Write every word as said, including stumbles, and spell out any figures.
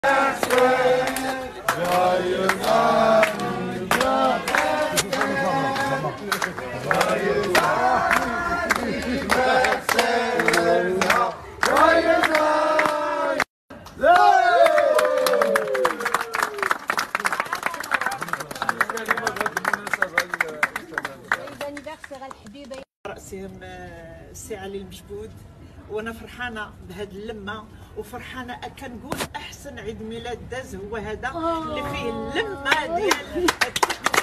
رأسهم السي علي المجبود، وانا فرحانه بهذه اللمه وفرحانه كنقول احسن عيد ميلاد داز هو هذا اللي فيه اللمه ديال